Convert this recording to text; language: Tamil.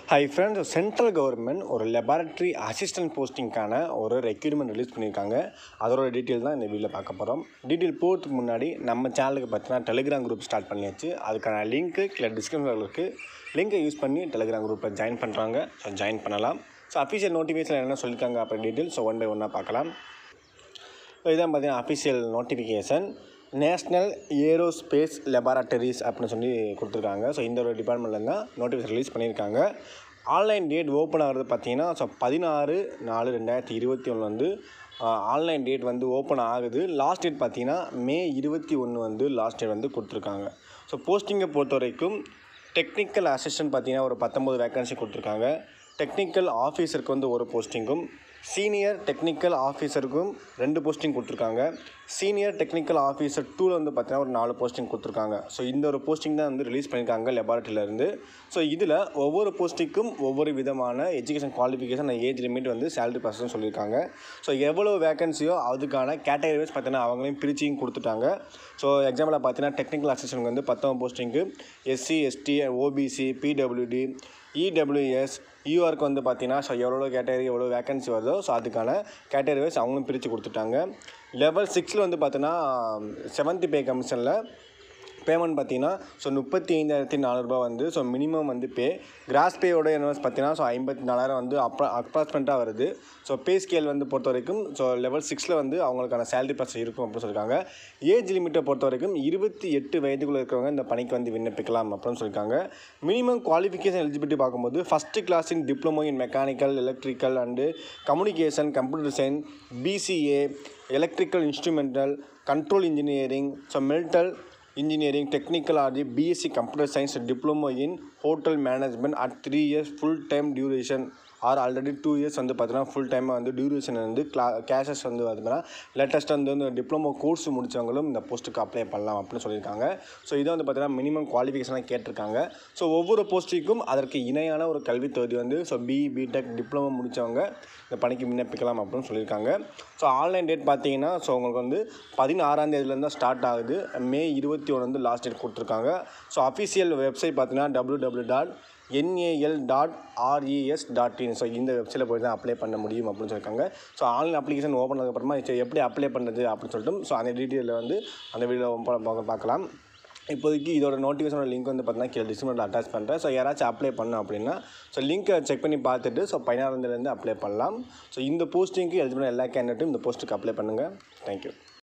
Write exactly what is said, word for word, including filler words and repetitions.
Hi friends, சென்ட்ரல் கவர்மெண்ட் ஒரு லெபார்டரி அசிஸ்டன்ட் போஸ்டிங்கான ஒரு ரெக்யூர்மெண்ட் ரிலீஸ் பண்ணியிருக்காங்க. அதோட டீட்டெயில் தான் இந்த வீடியோவில் பார்க்க போகிறோம். டீட்டெயில் போகிறதுக்கு முன்னாடி நம்ம சேனலுக்கு பார்த்தீங்கன்னா டெலிகிராம் குரூப் ஸ்டார்ட் பண்ணியாச்சு. அதுக்கான லிங்க்கு கீழே டிஸ்கிரிப்ஷனில் இருக்குது. லிங்கை யூஸ் பண்ணி டெலிகிராம் குரூப்பில் ஜாயின் பண்ணுறாங்க. ஸோ ஜாயின் பண்ணலாம். ஸோ அஃபிஷியல் நோட்டிஃபிகேஷன் என்ன சொல்லியிருக்காங்க அப்படி டீட்டெயில் ஸோ ஒன் பை ஒன்னாக பார்க்கலாம். ஸோ இதான் பார்த்தீங்கன்னா official notification national aerospace laboratories அப்படின்னு சொல்லி கொடுத்துருக்காங்க. ஸோ இந்த ஒரு டிபார்ட்மெண்ட்டில் தான் நோட்டிஃபிகேஷன் ரிலீஸ் பண்ணியிருக்காங்க. ஆன்லைன் டேட் ஓப்பன் ஆகிறது பார்த்தீங்கன்னா ஸோ பதினாறு நாலு ரெண்டாயிரத்தி இருபத்தி ஒன்று வந்து ஆன்லைன் டேட் வந்து ஓப்பன் ஆகுது. லாஸ்ட் டேட் பார்த்தீங்கன்னா மே இருபத்தி ஒன்று வந்து லாஸ்ட் டேட் வந்து கொடுத்துருக்காங்க. ஸோ போஸ்டிங்கை பொறுத்த வரைக்கும் டெக்னிக்கல் அசிஸ்டன்ட் பார்த்தீங்கன்னா ஒரு பத்தொம்பது வேக்கன்சி கொடுத்துருக்காங்க. டெக்னிக்கல் ஆஃபீஸருக்கு வந்து ஒரு போஸ்டிங்கும், சீனியர் டெக்னிக்கல் ஆஃபீஸருக்கும் ரெண்டு போஸ்டிங் கொடுத்துருக்காங்க. சீனியர் டெக்னிக்கல் ஆஃபீஸர் டூவில் வந்து பார்த்தீங்கன்னா ஒரு நாலு போஸ்டிங் கொடுத்துருக்காங்க. ஸோ இந்த ஒரு போஸ்டிங் தான் வந்து ரிலீஸ் பண்ணியிருக்காங்க லெபார்ட்டரியிலேருந்து. ஸோ இதில் ஒவ்வொரு போஸ்டிங்க்கும் ஒவ்வொரு விதமான எஜுகேஷன் குவாலிஃபிகேஷன் ஏஜ் லிமிட் வந்து சேலரி பர்சன் சொல்லியிருக்காங்க. ஸோ எவ்வளோ வேகன்சியோ அதுக்கான கேட்டகரி வைஸ் பார்த்தீங்கன்னா அவங்களையும் பிரிச்சியும் கொடுத்துட்டாங்க. ஸோ எக்ஸாம்பிளாக பார்த்தீங்கன்னா டெக்னிக்கல் அசிஸ்டன்ட் வந்து பத்தொம்பது போஸ்டிங்கு, SC ST OBC PWD EWS யூஆருக்கு வந்து பார்த்தீங்கன்னா ஸோ எவ்வளோ கேட்டகரி எவ்வளோ வேகன்சி வருதோ ஸோ அதுக்கான கேட்டகரி வைஸ் அவங்களும் பிரித்து கொடுத்துட்டாங்க. லெவல் சிக்ஸில் வந்து பார்த்தீங்கன்னா செவன்த் பே கமிஷனில் பேமெண்ட் பார்த்தீங்கன்னா ஸோ முப்பத்தி ஐந்தாயிரத்தி நானூறுரூபா வந்து ஸோ மினிமம் வந்து பே. கிராஸ் பேயோட என்ன பார்த்தீங்கன்னா ஸோ ஐம்பத்தி நாலாயிரம் வந்து அப்ரா அப்ராக்சிமேட்டாக வருது. ஸோ பே ஸ்கேல் வந்து பொறுத்த வரைக்கும் ஸோ லெவல் சிக்ஸில் வந்து அவங்களுக்கான சேலரி பர்சன் இருக்கும் அப்படின்னு சொல்லியிருக்காங்க. ஏஜ் லிமிட்டை பொறுத்த வரைக்கும் இருபத்தி எட்டு வயதுக்குள்ளே இருக்கிறவங்க இந்த பணிக்கு வந்து விண்ணப்பிக்கலாம் அப்படின்னு சொல்லியிருக்காங்க. மினிமம் குவாலிஃபிகேஷன் எலிஜிபிலிட்டி பார்க்கும்போது first class in diploma in mechanical electrical and communication computer science BCA electrical instrumental control engineering so metal engineering technical or B S c computer science diploma in hotel management at three years full time duration or already two years வந்து பார்த்தீங்கன்னா ஃபுல் டைமாக வந்து டியூரேஷன் வந்து கிளா கேஷஸ் வந்து பார்த்தீங்கன்னா லேட்டஸ்ட்டாக வந்து வந்து டிப்ளமோ கோர்ஸ் முடித்தவங்களும் இந்த போஸ்ட்டுக்கு அப்ளை பண்ணலாம் அப்படின்னு சொல்லியிருக்காங்க. ஸோ இதை வந்து பார்த்தீங்கன்னா மினிமம் குவாலிஃபிகேஷனாக கேட்டிருக்காங்க. ஸோ ஒவ்வொரு போஸ்ட்டுக்கும் அதற்கு இணையான ஒரு கல்வி தகுதி வந்து ஸோ பி பிடெக் டிப்ளமோ முடித்தவங்க இந்த பணிக்கு விண்ணப்பிக்கலாம் அப்படின்னு சொல்லியிருக்காங்க. ஸோ ஆன்லைன் டேட் பார்த்தீங்கன்னா ஸோ உங்களுக்கு வந்து பதினாறாம் தேதியிலேருந்து ஸ்டார்ட் ஆகுது. மே இருபத்தி ஒன்று வந்து லாஸ்ட் டேட் கொடுத்துருக்காங்க. ஸோ அஃபிஷியல் வெப்சைட் பார்த்தீங்கன்னா W W dot NAL dot RES dot in so இந்த வெப்சைட்டில் போய் தான் அப்ளை பண்ண முடியும் அப்படின்னு சொல்லியிருக்காங்க. ஸோ ஆன்லைன் அப்ளிகேஷன் ஓப்பன் ஆனதுக்கப்புறமா எப்படி அப்ளை பண்ணுறது அப்படின்னு சொல்லிட்டு ஸோ அந்த டீட்டெயிலில் வந்து அந்த வீடியோவில் பார்க்கலாம். இப்போதைக்கு இதோட நோட்டிஃபிகேஷனோட லிங்க் வந்து பார்த்தீங்கன்னா கீழே டிஸ்கிரிப்ஷனில் அட்டாச் பண்ணுறேன். ஸோ யாராச்சும் அப்ளை பண்ணோம் அப்படின்னா ஸோ லிங்க்கை செக் பண்ணி பார்த்துட்டு ஸோ பதினாறாம் தேதியிலேருந்து அப்ளை பண்ணலாம். ஸோ இந்த போஸ்டிங்க்கு எலிஜிபிள் எல்லா கேண்டிடேட்டும் இந்த போஸ்ட்டுக்கு அப்ளை பண்ணுங்கள். தேங்க்யூ.